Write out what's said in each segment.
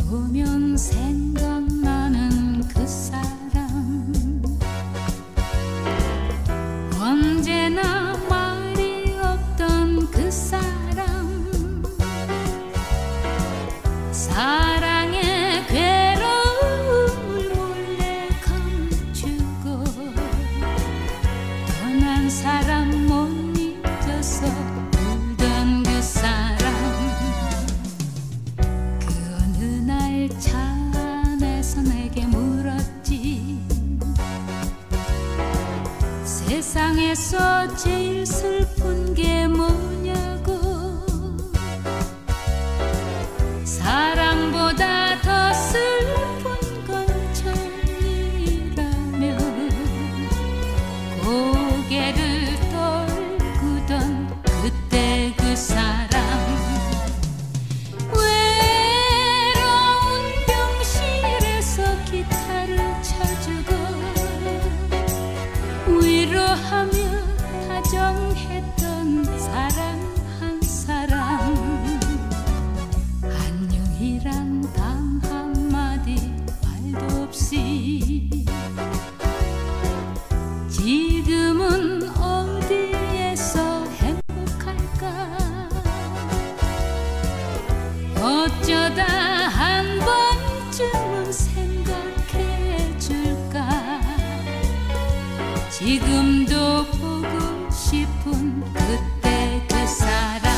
보면 생각나는 그 사람, 언제나 말이 없던 그 사람, 사랑의 괴로움을 몰래 감추고 떠난 사람 못 잊어서 울던 그 사람, 그 어느 날 차 안에서 내게 물었지. 세상에서 제일 슬픈 게 뭐냐고. 사랑보다 더 슬픈 건 정이라며 고개를 떨구던 그때 그 사람, 외로운 병실에서 기타를 쳐주고 위로하며 다정했던 사람 한 사람, 안녕이란 단 한마디 말도 없이 지금은 어디에서 행복할까. 어쩌다 한 번쯤은 생각해줄까. 지금도 보고 싶은 그때 그 사람.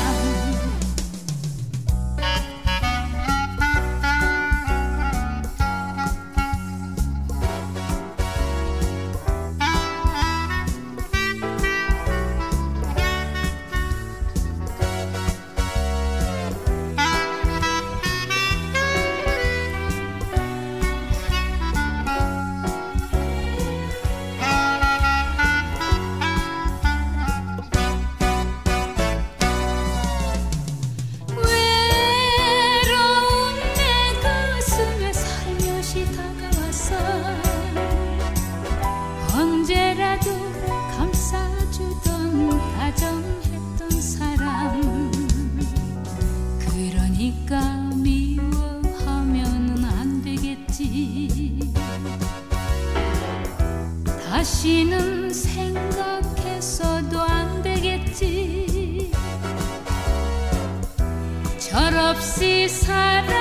언제라도 감싸주던 다정했던 사람, 그러니까 미워하면은 안 되겠지. 다시는 생각해서도 안 되겠지. 철없이 살아